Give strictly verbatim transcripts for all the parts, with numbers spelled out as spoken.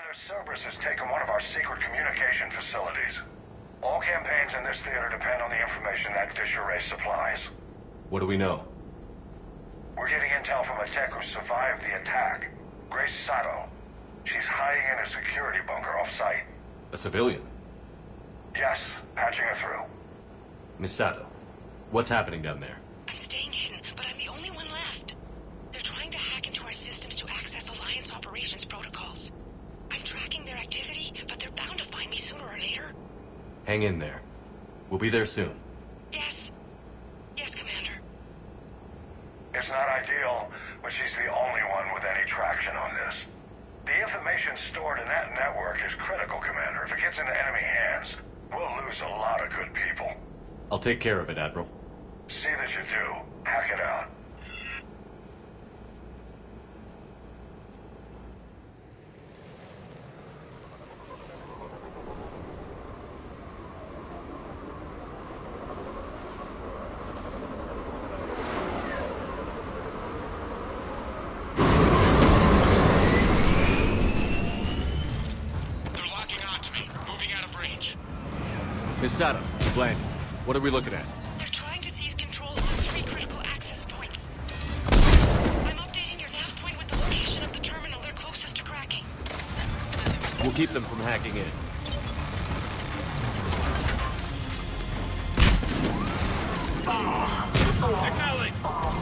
Commander, Cerberus has taken one of our secret communication facilities. All campaigns in this theater depend on the information that dish array supplies. What do we know? We're getting intel from a tech who survived the attack. Grace Sato. She's hiding in a security bunker off-site. A civilian? Yes, patching her through. Miss Sato, what's happening down there? I'm staying hidden, but I'm the only one left. They're trying to hack into our systems to access Alliance operations protocols. I'm tracking their activity, but they're bound to find me sooner or later. Hang in there. We'll be there soon. Yes. Yes, Commander. It's not ideal, but she's the only one with any traction on this. The information stored in that network is critical, Commander. If it gets into enemy hands, we'll lose a lot of good people. I'll take care of it, Admiral. See that you do. Hack it out. Miss Sato, Blandy, what are we looking at? They're trying to seize control of the three critical access points. I'm updating your nav point with the location of the terminal they're closest to cracking. We'll keep them from hacking in. Acknowledge!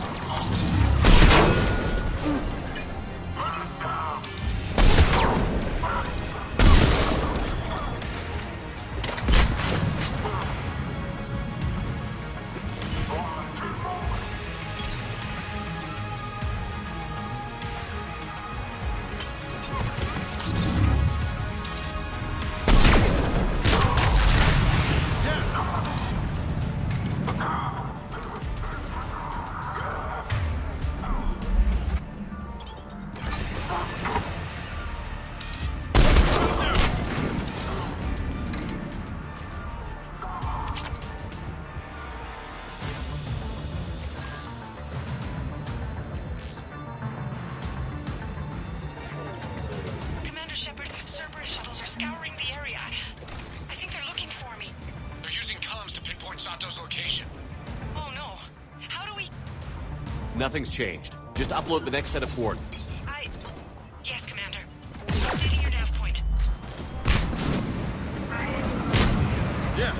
Nothing's changed. Just upload the next set of coordinates. I... Yes, Commander. Updating your nav point. Yeah.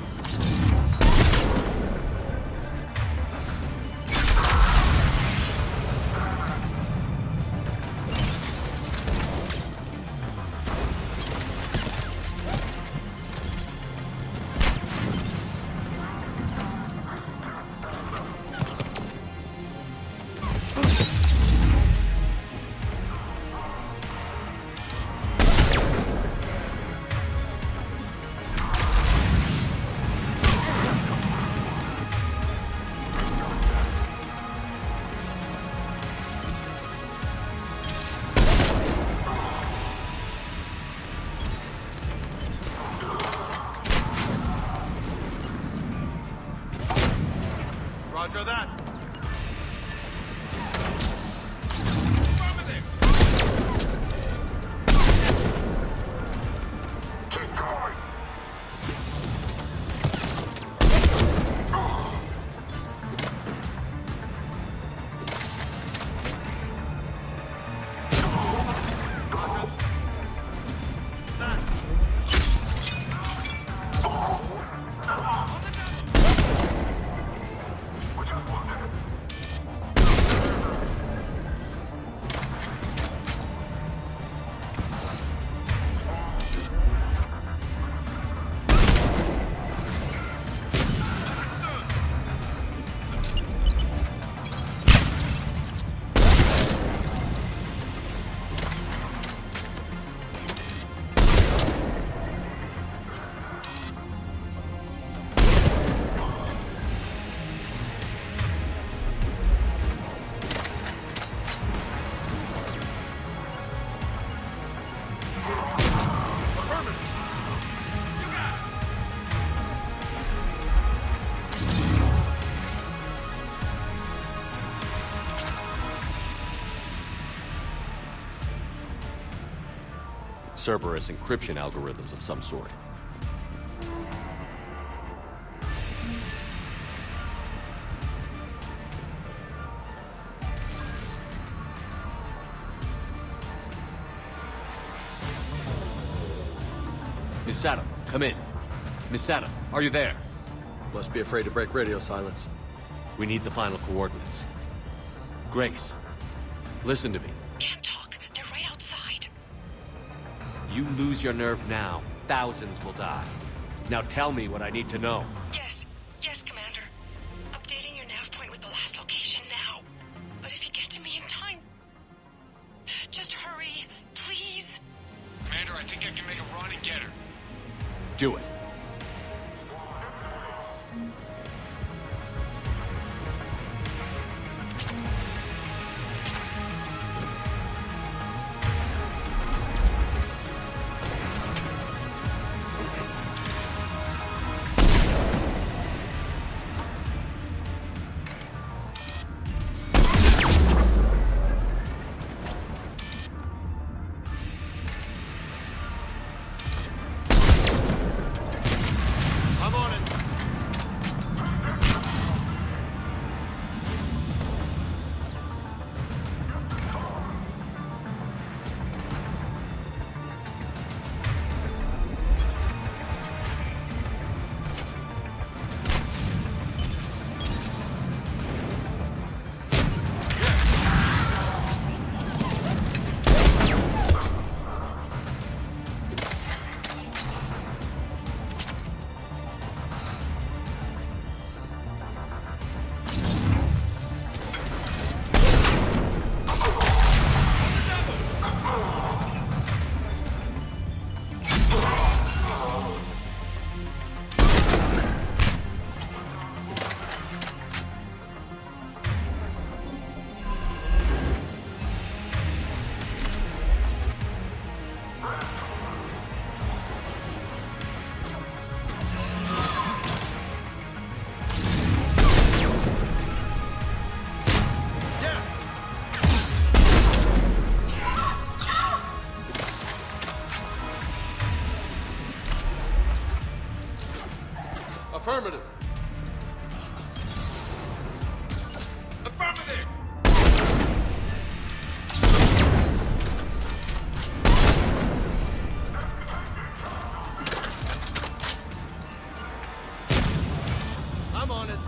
Roger that. Affirmative. Keep going. Cerberus encryption algorithms of some sort. Miss Sato, come in. Miss Sato, are you there? Must be afraid to break radio silence. We need the final coordinates. Grace, listen to me. Can't talk. They're right outside. You lose your nerve now, thousands will die. Now tell me what I need to know. Yes. Yes, Commander. Updating your nav point with the last location now. But if you get to me in time... Just hurry, please. Commander, I think I can make a run and get her. Do it. Affirmative. Affirmative! I'm on it.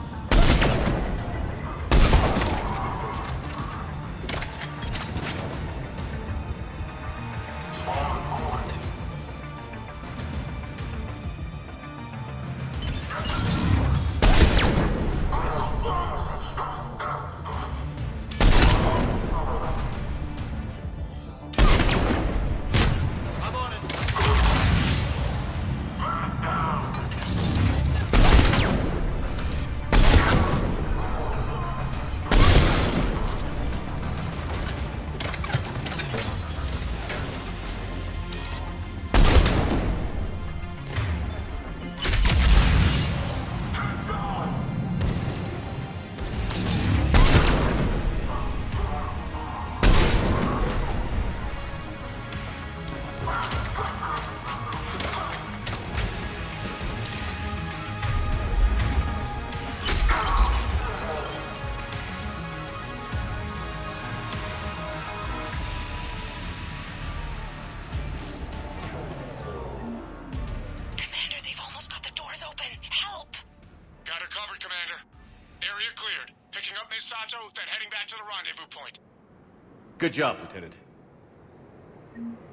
Area cleared. Picking up Miss Sato, then heading back to the rendezvous point. Good job, Lieutenant.